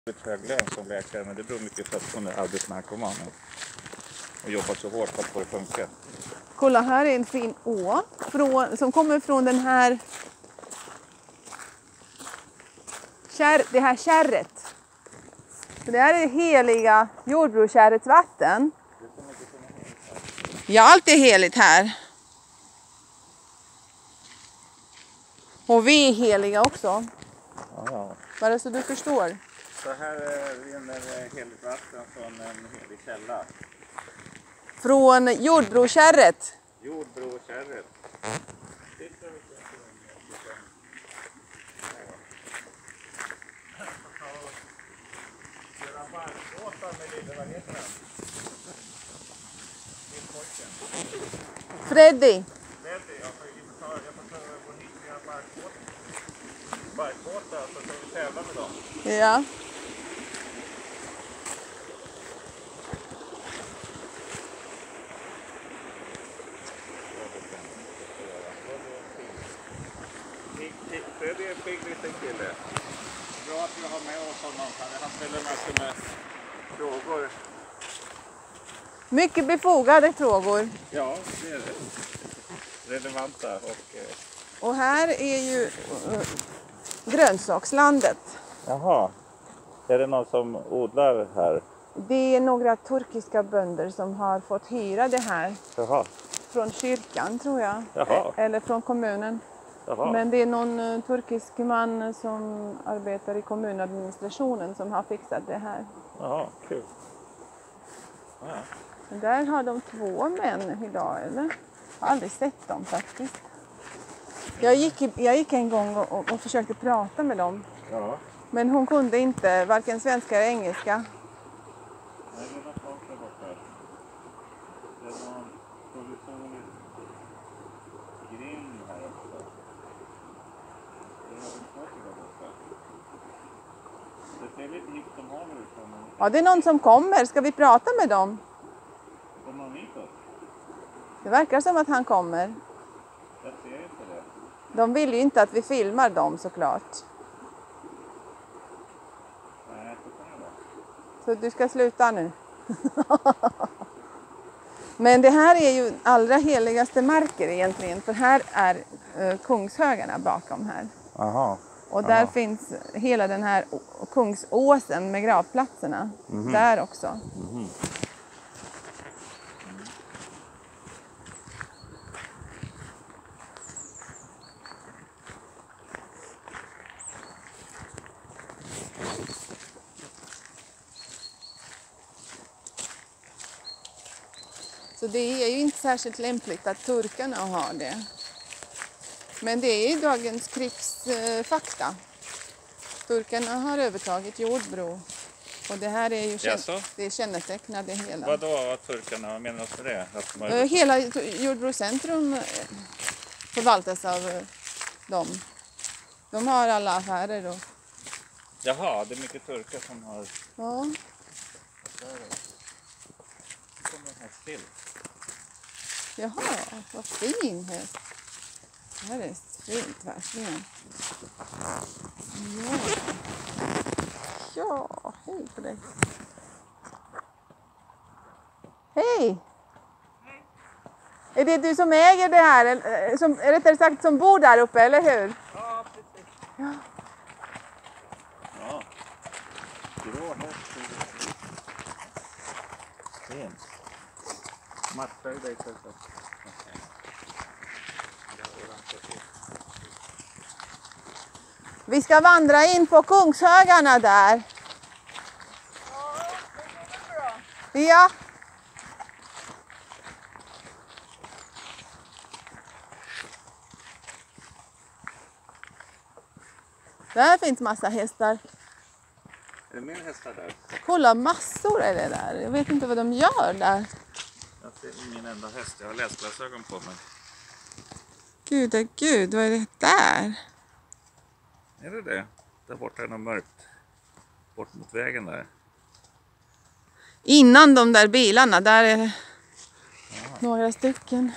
Hög lön som läkare, men det beror mycket på att hon är arbetsnarkoman och jobbat så hårt för att få det funka. Kolla, här är en fin å som kommer från den här det här kärret. Så det här är heliga Jordbrokärrets vatten. Ja, allt är heligt här. Och vi är heliga också. Ja. Bara så du förstår. Så här rinner heligt vatten från en helig källa. Från Jordbrokärret. Jordbrokärret. Freddy. Barkbåtar, så kan vi tävla med dem. Ja. Det är en pigg liten kille. Bra att vi har med oss honom. Han ställer massor med frågor. Mycket befogade frågor. Ja, det är det. Relevanta. Och här är ju grönsakslandet. Jaha. Är det någon som odlar här? Det är några turkiska bönder som har fått hyra det här. Jaha. Från kyrkan, tror jag. Jaha. Eller från kommunen. Jaha. Men det är någon turkisk man som arbetar i kommunadministrationen som har fixat det här. Jaha, kul. Ja. Där har de 2 män idag, eller? Jag har aldrig sett dem faktiskt. Jag gick en gång och försökte prata med dem. Ja. Men hon kunde inte, varken svenska eller engelska. Nej, det är något långt där borta. Det är någon provisorisk grind här också. Det är något saker där borta. Det ser lite hit som haver ut. Ja, det är någon som kommer. Ska vi prata med dem? Kommer han hitåt? Det verkar som att han kommer. Jag ser inte det. De vill ju inte att vi filmar dem, såklart. Nej, så kan det vara. Så du ska sluta nu. Men det här är ju allra heligaste marker egentligen. För här är kungshögarna bakom här. Aha. Och där finns hela den här kungsåsen med gravplatserna. Där också. Så det är ju inte särskilt lämpligt att turkarna har det. Men det är ju dagens krigsfakta. Turkarna har övertagit Jordbro. Och det här är ju det är kännetecknat det hela. Vadå att turkarna, vad menar du med det? Att man... Hela Jordbro centrum förvaltas av dem. De har alla affärer då. Jaha, det är mycket turkar som har... Ja. Där kommer den här still. Jaha, vad fin häst. Det här är fint verkligen. Ja, hej på dig. Hej! Är det du som äger det här? Eller, rättare sagt som bor där uppe, eller hur? Ja, precis. Ja. Ja. Grå häst. Fin. Matchar ju dig så. Vi ska vandra in på Kungshögarna där. Ja, det går bra. Ja. Där finns massa hästar. Är det mer hästar där? Kolla, massor är det där. Jag vet inte vad de gör där. Jag ser min enda häst. Jag har läsglasögon på mig. Gud, vad är det där? Är det det? Där borta är något mörkt. Bort mot vägen där. Innan de där bilarna, där är det några stycken.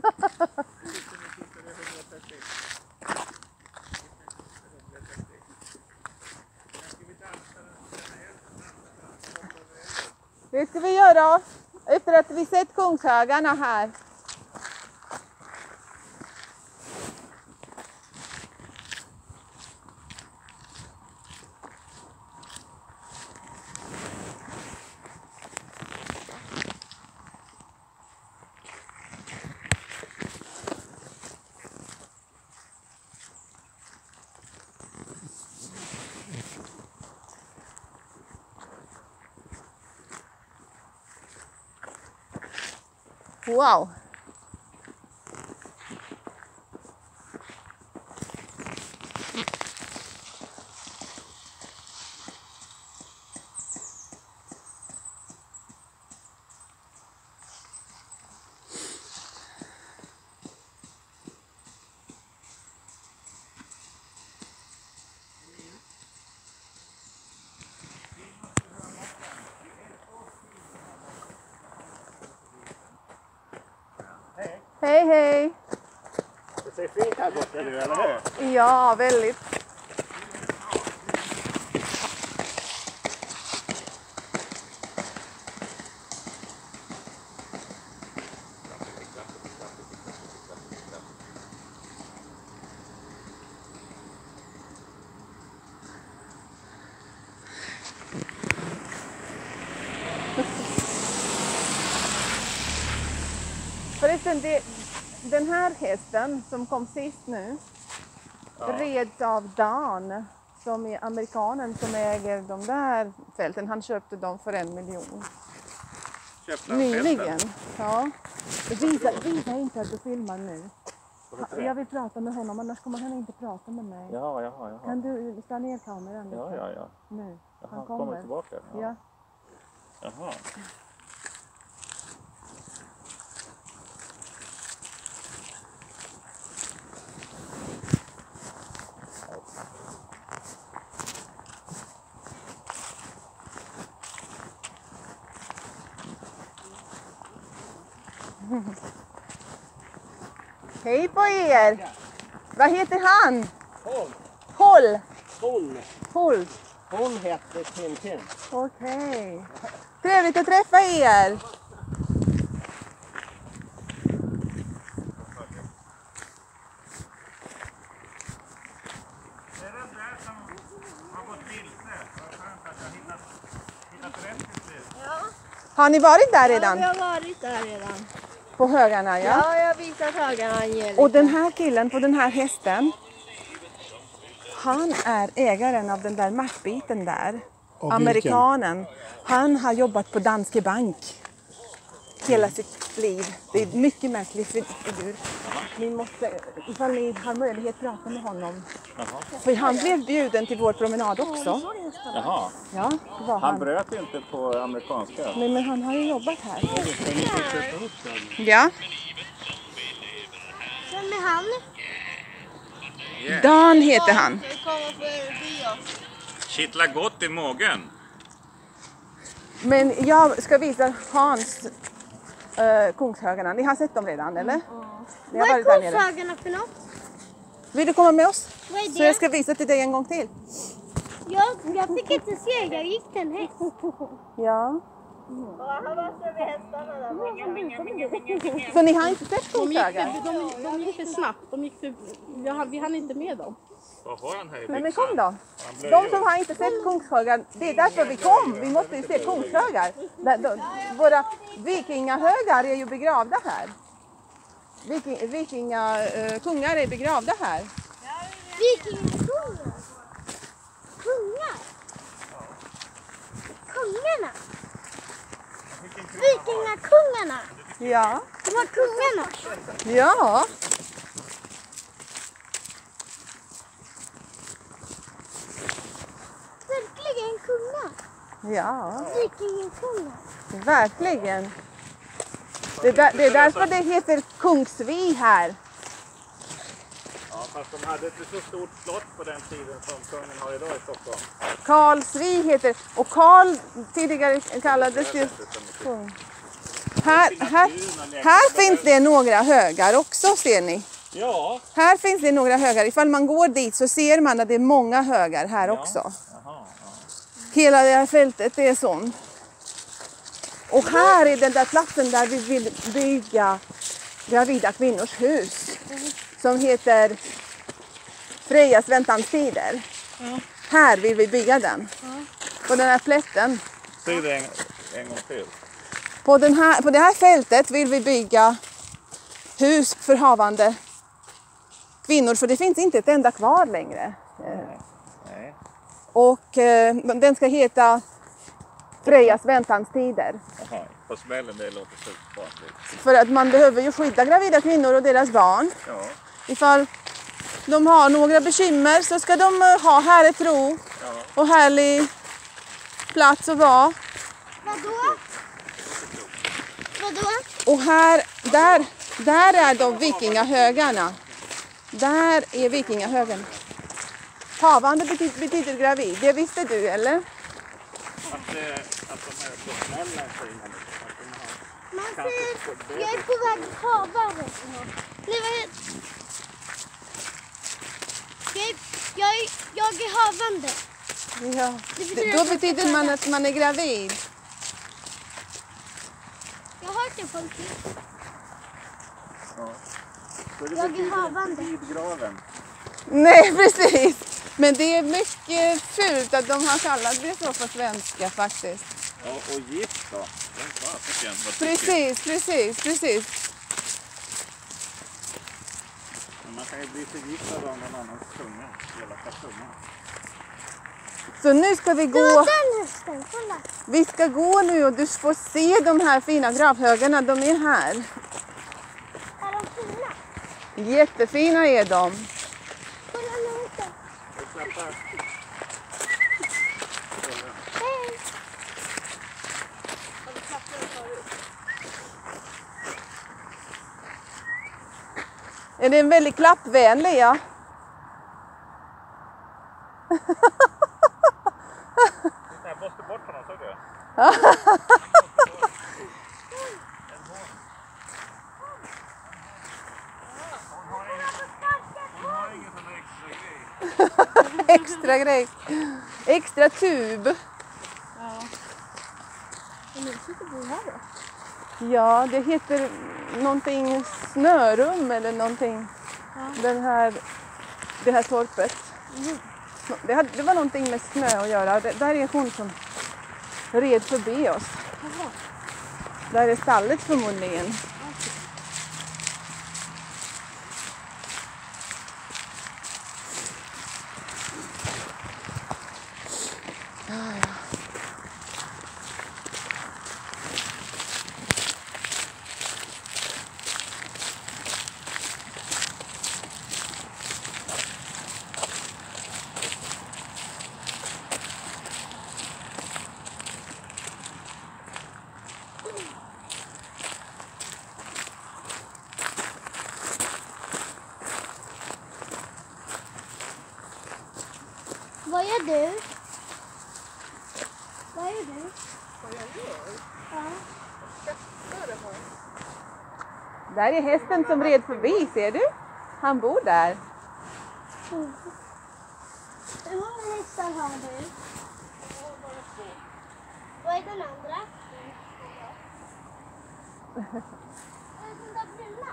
Det ska vi göra efter att vi sett Kungshögarna här. Wow! Hej, hej! Det ser fint här borta nu, eller hur? Ja, väldigt. Förresten, den här hästen som kom sist nu reds av Dan, som är amerikanen som äger de där fälten. Han köpte dem för 1 miljon. Köpte han Nyligen. fälten? Ja. Visa inte att du filmar nu. Jag vill prata med honom, annars kommer han inte prata med mig. Jaha. Kan du ställa ner kameran lite? Ja. Nu. Jaha, Han kommer tillbaka? Ja. Jaha. Hej på er! Vad heter han? Håll. Håll. Hon heter Tintin. Okej. Trevligt att träffa er. Det är den där som har gått vilse. Vad skönt att jag hittat rätt till slut. Ja, Har ni varit där vi redan? har varit där redan. På högarna, ja. Ja, jag har visat högarna Angelica. Och den här killen på den här hästen, han är ägaren av den där mackbiten där. Amerikanen. Han har jobbat på Danske Bank hela sitt liv. Det är en mycket märklig figur. Ni måste, ifall ni har möjlighet, prata med honom. Jaha. För han blev bjuden till vår promenad också. Jaha. Ja, det var Han han. bröt inte på amerikanska. Nej, men han har ju jobbat här. Här. Ja. Vem är han? Dan heter han. Vi kommer förbi oss. Kittlar gott i magen. Men jag ska visa Hans Kungshögarna. Ni har sett dem redan, eller? Ni har Vad är varit där nere. Kungshögarna för något? Vill du komma med oss? Vad är Så jag det? ska visa till dig en gång till. Jag fick inte se, jag gick till en häst. Ja. Han var så vid hästarna där. Så ni har inte sett Kungshögar? De gick för snabbt. Vi hann inte med dem. Vad har han här i Nej, men byxan? kom då. De som har inte sett Kungshögar, det är därför vi kom. Vi måste ju se Kungshögar. Våra vikingahögar är ju begravda här. Kungar är begravda här. Vikingakungar. Kungar. Kungarna. Vikingakungarna. Ja. De var kungarna. Ja. Verkligen kungar. Ja. Vikingakungar. Verkligen. Det är därför det heter Kungsvi här. Ja, fast de hade inte så stort slott på den tiden som kungen har idag i Stockholm. Karlsvi heter, och Karl tidigare kallades ju kung. Här finns det några högar också, ser ni. Ja. Här finns det några högar. Ifall man går dit så ser man att det är många högar här också. Jaha, ja. Hela det här fältet är sånt. Och här är den där platsen där vi vill bygga gravida kvinnors hus. Som heter Frejas väntanstider. Här vill vi bygga den. På den här plätten. Säg det en gång till. På det här fältet vill vi bygga hus för havande kvinnor. För det finns inte ett enda kvar längre. Nej. Och den ska heta Frejas väntanstider. Jaha, på smällen det låter så vanligt. För att man behöver ju skydda gravida kvinnor och deras barn. Ja. Ifall de har några bekymmer så ska de ha härligt ro och härlig plats att vara. Vadå? Och här, där är de vikingahögarna. Där är vikingahögarna. Havande betyder gravid. Det visste du, eller? Att de är på smällen så Man ser, jag är på väg att hava. Jag är havande. Ja. Då betyder man att man är gravid. Jag har hört det på en tid. Jag är havande. Vid graven. Nej, precis. Men det är mycket fult att de har kallat det så på svenska faktiskt. Ja, och gift då. Precis. Men man kan ju bli förgiftad av någon annans tunga. Elaka tunga. Så nu ska vi gå. Den hästen, kolla. Vi ska gå nu och du får se de här fina gravhögarna. De är här. Är de fina? Jättefina är de. Kolla nu inte. Hej. Är det en väldigt klappvänlig, ja? Jag måste bort honom, såg du? Hon har ingen sån extra grej. Extra tub. Ja. Men nu sitter vi här då. Ja, det heter någonting snörum eller någonting. Det här torpet. Det var någonting med snö att göra. Där är hon som red förbi oss. Där är stallet förmodligen. Vad gör du? Vad gör du? Vad jag gör? Ja. Där är hästen som red förbi, ser du? Han bor där. Hur många hästar har du? Vad är den andra? Är det den där bruna?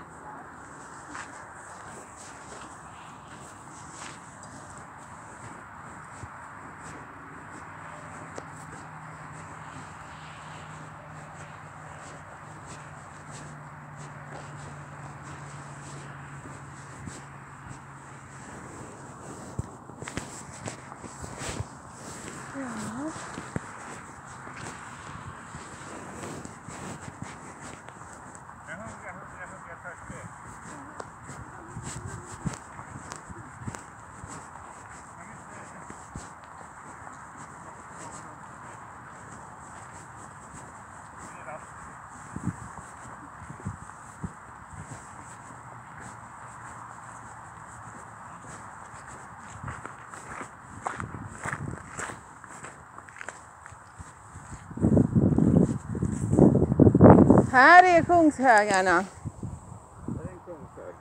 Här är Kungshögarna. Det är en kungshög.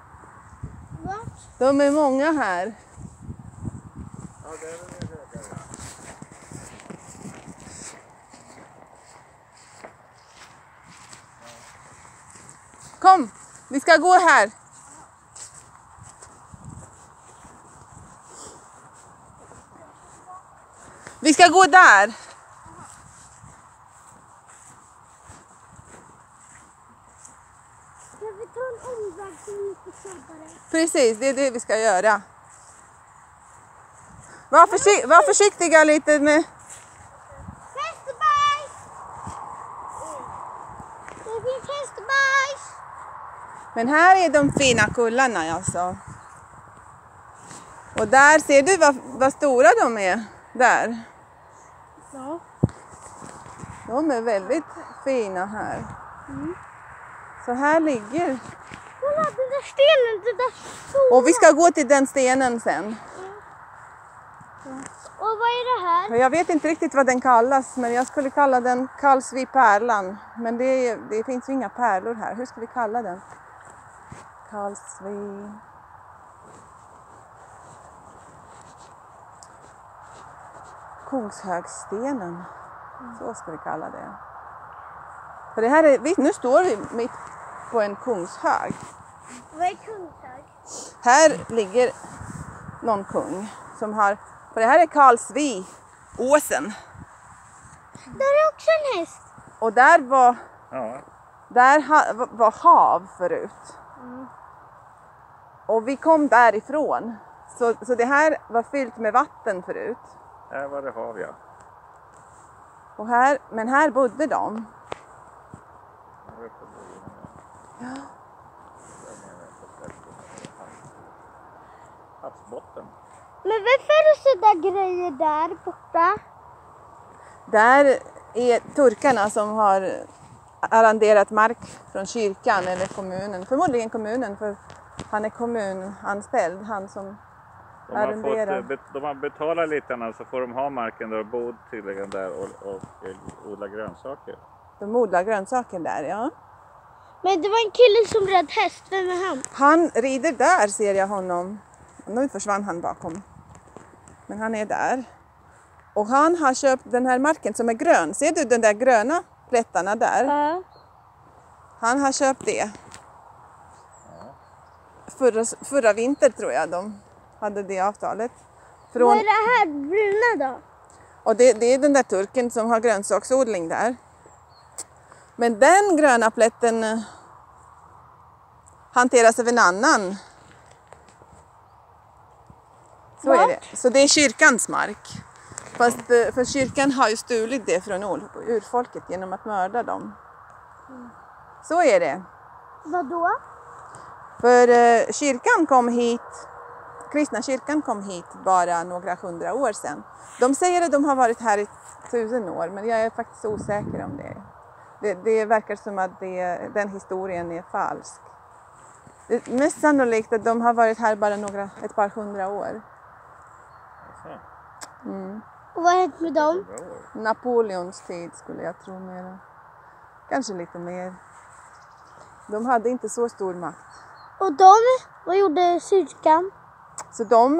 De är många här. Ja, det är en högare. Kom, vi ska gå här. Vi ska gå där. Ska vi ta en omväg som är lite snabbare? Precis, det är det vi ska göra. Var försiktiga lite med... Hästbajs! Det finns hästbajs! Men här är de fina kullarna alltså. Och där ser du vad stora de är. Där. Ja. De är väldigt fina här. Så här ligger. Kolla den där stenen, det där stora. Och vi ska gå till den stenen sen. Och vad är det här? Jag vet inte riktigt vad den kallas, men jag skulle kalla den Karlsvi-pärlan. Men det finns ju inga pärlor här. Hur ska vi kalla den? Karlsvi... Kungshögstenen. Så ska vi kalla det. För det här är, nu står vi mitt på en kungshög. Vad är kungshög? Här ligger någon kung som har... För det här är Karlsvi, åsen. Där är också en häst. Och där var... Ja. var hav förut. Och vi kom därifrån. Så det här var fyllt med vatten förut. Här var det hav, ja. Och men här bodde de. Havsbotten. Men varför är det så där grejer där borta? Där är turkarna som har arrenderat mark från kyrkan eller kommunen. Förmodligen kommunen, för han är kommunanställd. Han som arrenderar. De har betalat lite så får de ha marken där och bo tydligen där och odla grönsaker. De odlar grönsaker där, ja. Men det var en kille som red häst. Vem är han? Han rider där, ser jag honom. Nu försvann han bakom. Men han är där. Och han har köpt den här marken som är grön. Ser du den där gröna plättarna där? Ja. Han har köpt det. Förra vinter tror jag de hade det avtalet. Vad är det här bruna då? Och det är den där turken som har grönsaksodling där. Men den gröna plätten hanteras av en annan. Så är det. Så det är kyrkans mark. Fast för kyrkan har ju stulit det från urfolket genom att mörda dem. Så är det. Vadå? För kyrkan kom hit, kristna kyrkan kom hit bara några 100 år sedan. De säger att de har varit här i 1000 år, men jag är faktiskt osäker om det. Det verkar som att den historien är falsk. Det är mest sannolikt att de har varit här bara ett par 100 år. Och vad har hänt med dem? Napoleons tid skulle jag tro mer. Kanske lite mer. De hade inte så stor makt. Och de? Vad gjorde kyrkan? Så de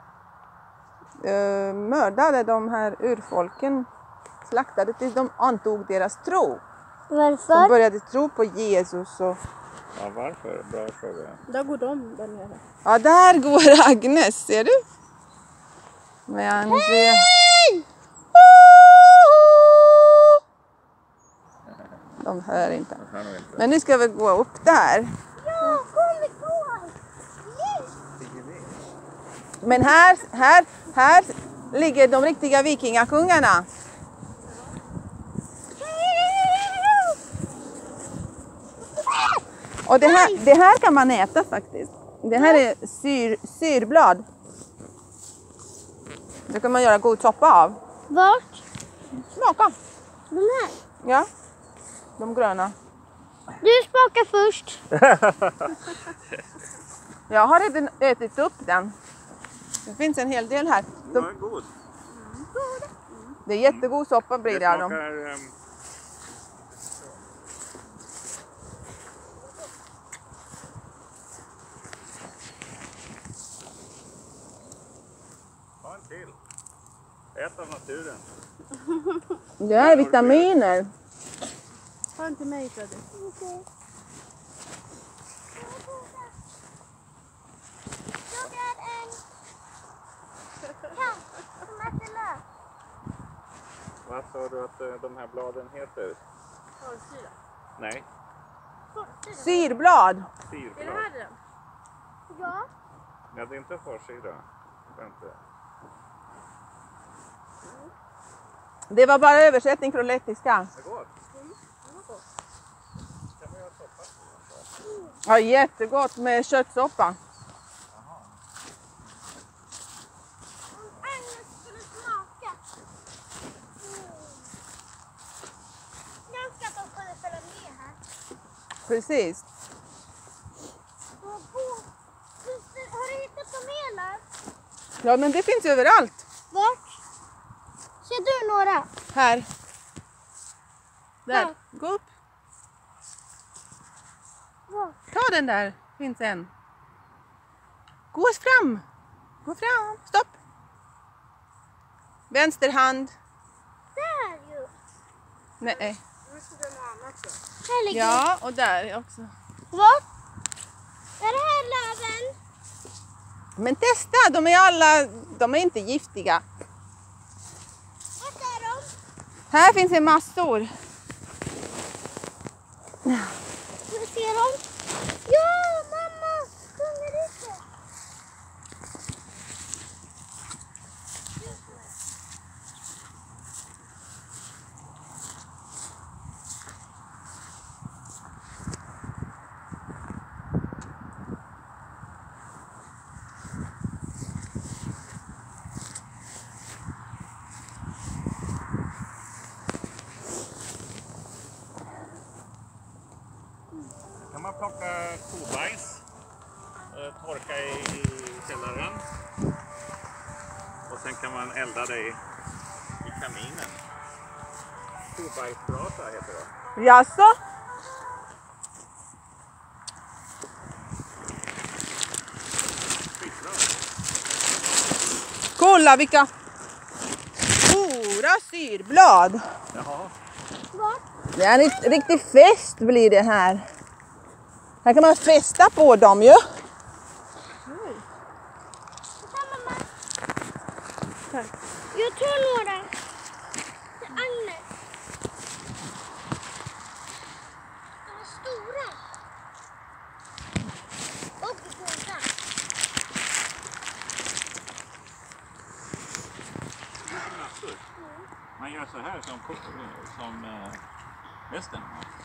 mördade de här urfolken. Slaktade tills de antog deras tro. De Varför? började tro på Jesus. Och... Ja, varför? Bra fråga. Där går de där nere. Ja, där går Agnes, ser du? Med Andrea. Hej! De hör inte. Jag kan nog inte. Men nu ska vi gå upp där. Ja, kom igår! Men här ligger de riktiga vikingakungarna. Och det här kan man äta faktiskt. Det här är syrblad. Det kan man göra god soppa av. Vart? Smaka. De här? Ja, de gröna. Du smakar först. Jag har redan ätit upp den. Det finns en hel del här. Den är god. Det är jättegod soppa blir det av dem. smakar Ät av naturen. Det här är vitaminer. Ta den till mig, Freddy. Vad sa du att de här bladen heter? Torrsyra. Nej, Syrblad. Är det sirblad. här den? Ja. Nej, det är inte farsyra. Vänta. Det var bara översättning från lettiska. Det går. Kan vi göra soppa? Ja, jättegott med köttsoppa. Om Agnes skulle smaka. Jag önskar att de kunde följa med här. Precis. Har du hittat kameler? Ja, men det finns överallt. Vart? Ser du några? Här. Där. Ja. Gå upp. Var? Ta den där. Finns en. Gå fram. Gå fram. Stopp. Vänster hand. Där ju. Nej. Här ligger Ja, och där också. Vart? Är det här löven? Men testa. De är inte giftiga. Vart är de? Här finns det massor. Får vi se dem? Ja, mamma! Sjunger lite. Kan man plocka kobajs, torka i källaren och sen kan man elda det i kaminen. Kobajsbrasa heter det. Jaså? Skitbra. Kolla vilka stora syrblad. Jaha. Vart? Det är en riktig fest blir det här. Här kan man festa på dem ju. Titta, mamma. Tack. Jag tar några. Till Agnes. De är stora. Och goda. Man gör så här som hästen.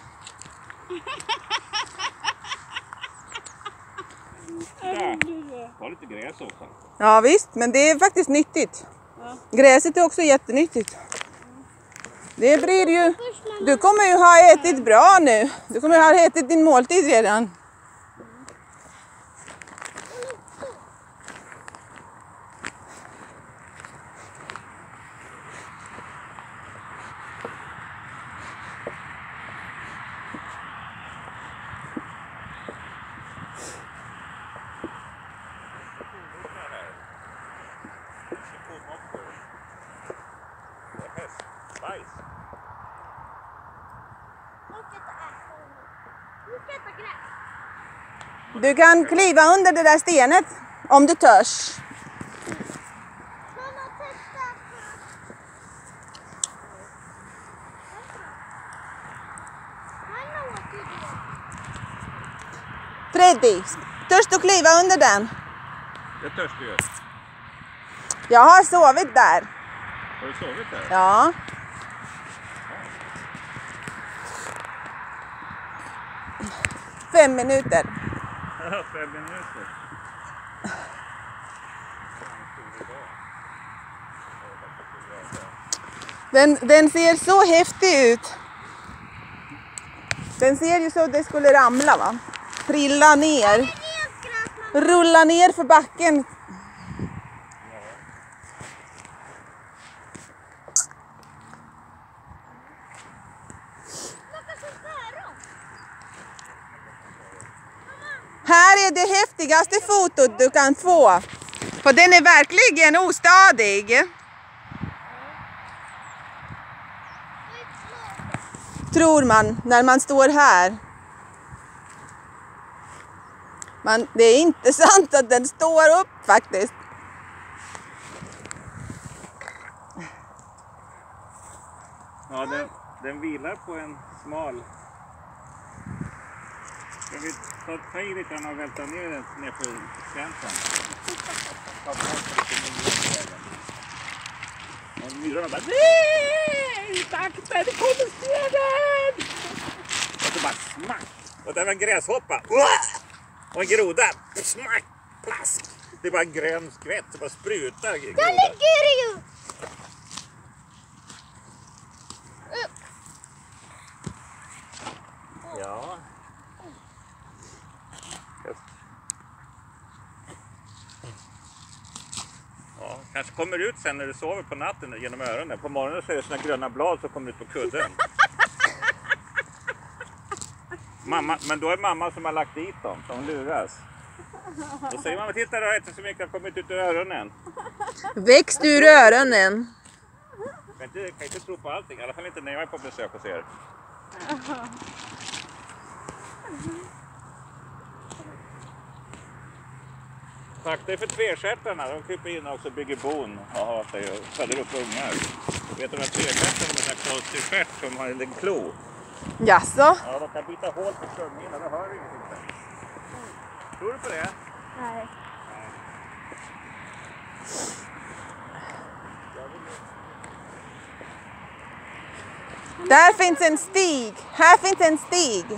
Ta lite gräs också. Ja visst, men det är faktiskt nyttigt. Gräset är också jättenyttigt. Det blir ju... Du kommer ju ha ätit bra nu. Du kommer ju ha ätit din måltid redan. Bajs. Du kan kliva under det där stenet om du törs. Mamma, testa. Hanna åt ju det. Freddy, törs du kliva under den? Jag törs du. Jag har sovit där. Har du sovit där? Ja. Fem minuter. 5 minuter. Den ser så häftig ut. Den ser ju så att det skulle ramla va? Trilla ner. Rulla ner för backen. Här är det häftigaste fotot du kan få. För den är verkligen ostadig. tror man när man står här. Det är inte sant att den står upp faktiskt. Ja, den vilar på en smal. Ska vi ta i lite och välta ner den ner på skränten? Ta bort lite myrvägen. Och myrarna bara nej! Tack, det kommer stenen! Och så bara smack! Och där var en gräshoppa. Och en groda. Smack! Plask! Det är bara en grön skvätt som bara sprutar. Där ligger det ju! Ja. Ja, kanske kommer ut sen när du sover på natten genom öronen. På morgonen så är det såna gröna blad som kommer ut på kudden. Mamma, men då är mamma som har lagt dit dem, så hon luras. Då säger mamma, titta, det har inte så mycket har kommit ut ur öronen. Växt ur öronen. Jag kan inte tro på allting, i alla fall inte när jag är på besök hos er. Tack dig för tvestjärtarna, de kryper in också och bygger bon och har sig och föder upp ungar. Vet du vad tvestjärtarna med en konstig stjärt som har en liten klo? Jaså? Ja, de kan byta hål på strömningen och då hör du ingenting. Tror du på det? Nej. Där finns en stig. Här finns en stig.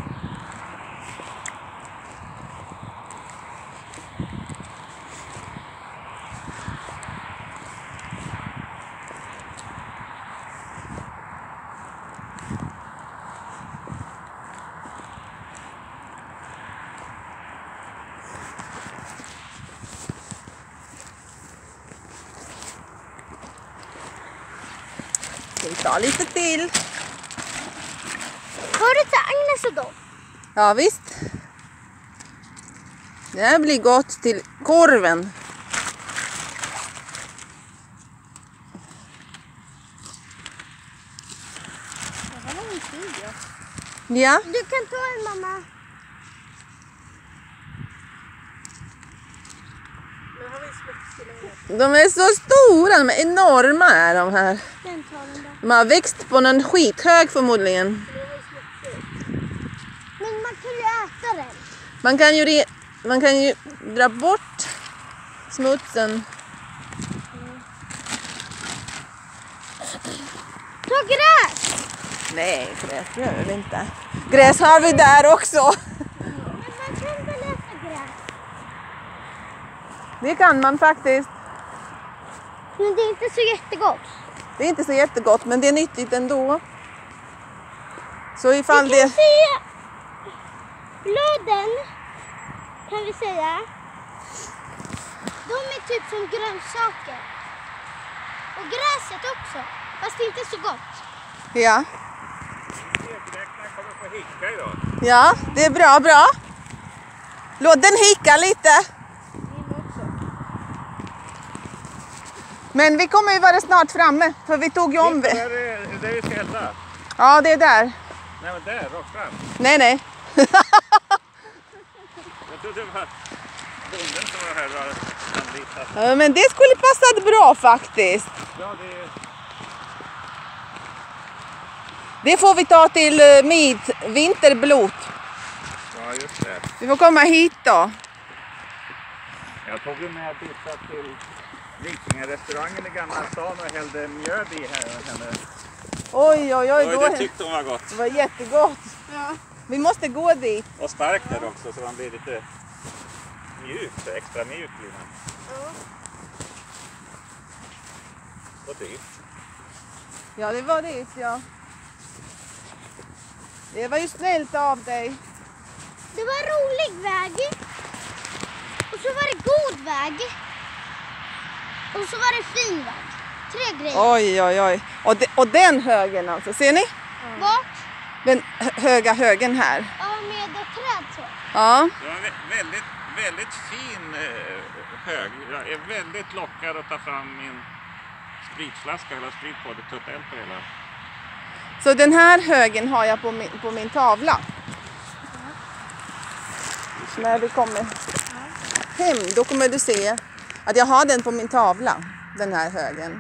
Ska vi ta lite till? Har du till Agnes och dem? Ja visst. Det här blir gott till korven. Det var en tid, ja. Ja. Du kan ta en, mamma. Nu har vi smutsigt. De är så stora, de är enorma är de här. Den tar den där. De har växt på någon skithög förmodligen. Men man kan ju äta den. Man kan ju dra bort smutsen. Ta gräs! Nej, gräs gör vi inte. Gräs har vi där också. Men man kan väl äta gräs? Det kan man faktiskt. Men det är inte så jättegott. Det är inte så jättegott, men det är nyttigt ändå. Så ifall Vi kan det... se bladen, kan vi säga. De är typ som grönsaker. Och gräset också. Fast det är inte så gott. Ja. Ekräknaren kommer få hicka idag. Ja, det är bra. Låt den hicka lite. Men vi kommer ju vara snart framme, för vi tog ju om... Det är där vi ska elda. Ja, det är där. Nej, men där, rakt fram. Nej. Jag trodde det var bonden som var här och anlitat. Ja, men det skulle passa bra faktiskt. Ja, det är... Det får vi ta till vinterblot. Ja, just det. Vi får komma hit då. Jag tog ju med pizza till Vikingarestaurangen i Gamla stan och hällde mjöd i henne. Oj, Det tyckte hon var gott. det var jättegott. Ja. Vi måste gå dit. Och stark där också så man blir lite mjuk, så extra mjuk blir man. Ja. Och dyrt. Ja, det var dit, ja. Det var ju snällt av dig. Det var en rolig väg. Och så var det god väg. Och så var det fin väg. 3 grejer. Oj. Och den högen alltså, ser ni? Vart? Den höga högen här. Ja, med ett träd så. Ja. Det var en väldigt fin hög. Jag är väldigt lockad att ta fram min spritflaska och hälla sprit på det, tutta eld på hela. Så den här högen har jag på min tavla. När vi kommer hem då kommer du se att jag har den på min tavla. Den här högen.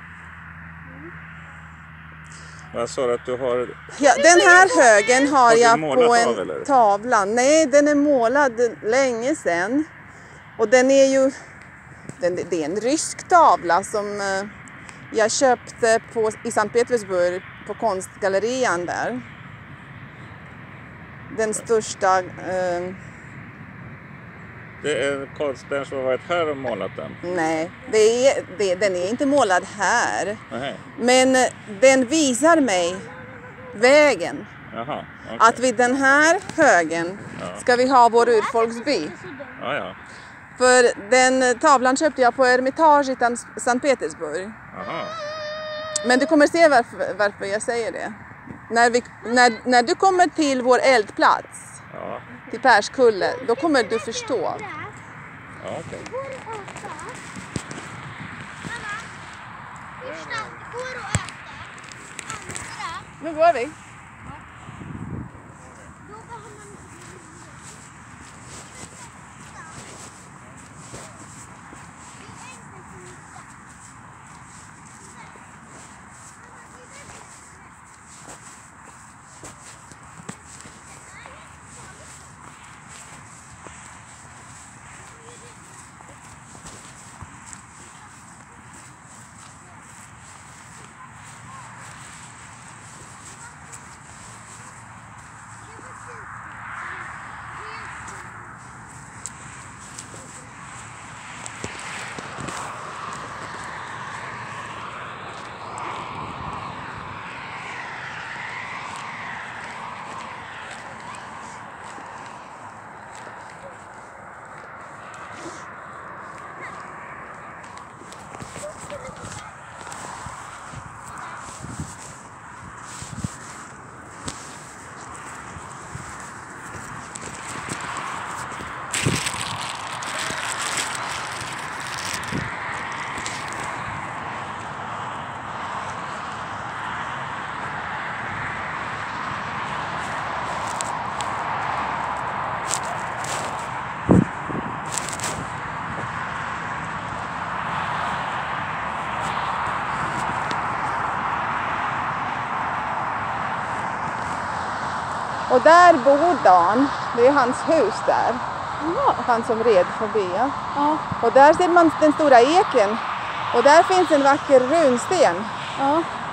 Jag sa att du har... Ja, den här högen har jag målat på av, en eller? tavla. Nej, den är målad länge sedan. Och den är ju... Det är en rysk tavla som jag köpte i Sankt Petersburg på konstgallerian där. Den största... Det är konstnären som har varit här och målat den. Nej, den är inte målad här. Nej. Men den visar mig vägen. Jaha, okej. Att vid den här högen ska vi ha vår urfolksby. Ja, ja. För den tavlan köpte jag på Ermitage i Sankt Petersburg. Aha. Men du kommer se varför jag säger det. När du kommer till vår eldplats, Ja, till Perskulle, då kommer du förstå. ja okej. Går att äta? Mamma, första, går att äta? Andra, Nu går vi. då behöver man Och där bor Dan. Det är hans hus där. Han som red förbi. Ja. Och där ser man den stora eken. Och där finns en vacker runsten. Ja.